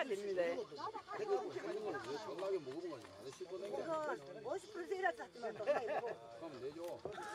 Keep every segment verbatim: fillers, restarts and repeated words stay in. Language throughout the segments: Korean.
됩니다. 전화게 먹어본 거냐? 우선 오십 퍼센트 세일할 것 같지만 또 해고. 그럼 내줘.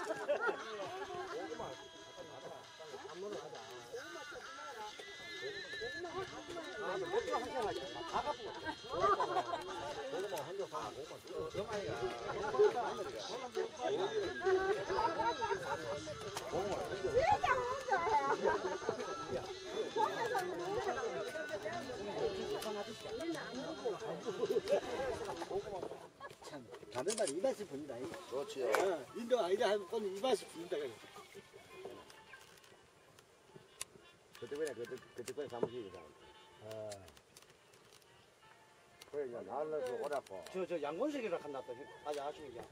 참, 가면 날 이 맛이 분다. 그렇지요. 어, 인도 아이라 하면 이 맛이 분다. 그때 그냥 그때 그때 그냥 사무실이다. 아, 그래 이제 나를 그 오라고. 저, 저 양곤색이라 한다 또. 아주 아쉬운 게.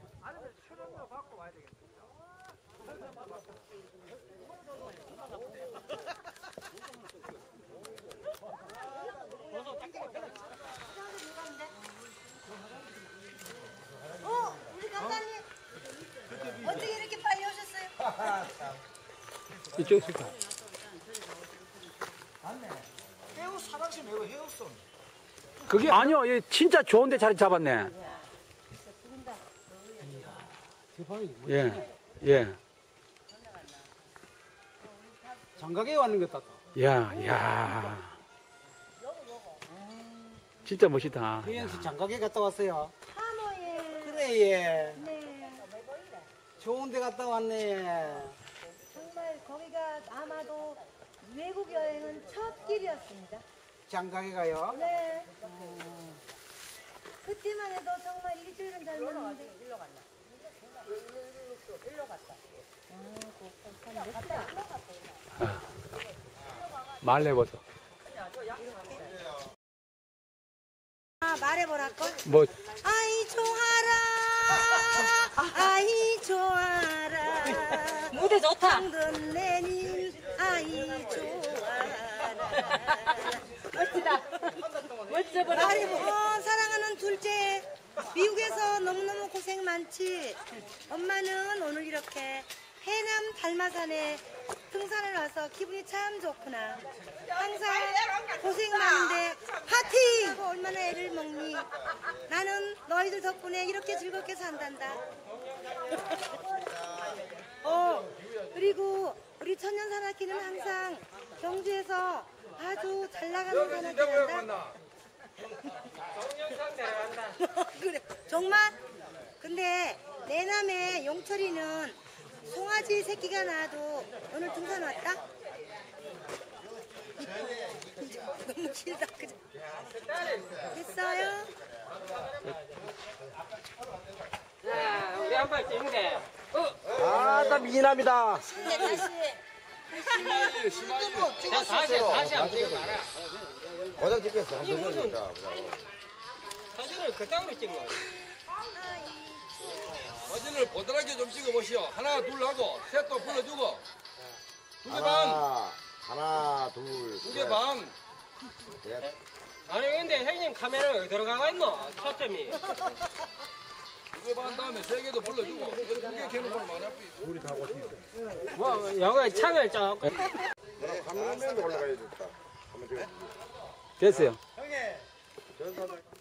어, 우리 강사님 어떻게 이렇게 빨리 오셨어요? 이쪽 있을까? 해우 사방시 매고 해우선. 그게 아니요, 얘 진짜 좋은데 자리 잡았네. 예, 예. 장가게 왔는 것 같다. 야, 야. 진짜 멋있다. 혜영 씨 장가게 갔다 왔어요. 하모에. 그래 예. 네. 좋은 데 갔다 왔네. 정말 거기가 아마도 외국 여행은 첫 길이었습니다. 장가게 가요. 네. 그때만 해도 정말 일주일은 잘 먹는데. 일로 갔나? 일로 갔다. 말해보소. 아, 말해보라고? 뭐, 아이 좋아라 아이 좋아라 무대 좋다. 정든 내님 아이 좋아라 멋지다. 멋져버려. 아이고 사랑하는 둘째 미국에서 너무너무 고생 많지. 엄마는 오늘 이렇게 해남 달마산에 등산을 와서 기분이 참 좋구나. 항상 고생 많은데 파이팅! 얼마나 애를 먹니? 나는 너희들 덕분에 이렇게 즐겁게 산단다. 어, 그리고 우리 천년 산악기는 항상 경주에서 아주 잘 나가는 산악기란다. 그래, 정말? 근데 내남의 용철이는 송아지 새끼가 나도 오늘 등산 왔다? 너무 길다, 그죠? 됐어요? 자, 우리 한 발 찍는데. 아, 나 미남이다. 네, 다시. 자, 다시, 다시 한번 찍어 봐라. 고장 찍겠어. 한번 보여줄까? 사진을 그땅으로 찍어. 사진을 보드라게 좀 찍어보시오. 하나, 둘 하고, 셋도 불러주고. 두 개 반, 하나, 하나, 둘, 두 개 반. 셋. 아니, 근데 형님 카메라 어디 들어가고 있노? 초점이. 두 개 반 다음에 세 개도 불러주고. 두개 캐놓고는 많이 앞이. 우리 다 고치니까. 뭐, 여기 창을 조금. 카메라맨 올라가야 겠다. 한번 찍어. 됐어요. 형님. 전사들.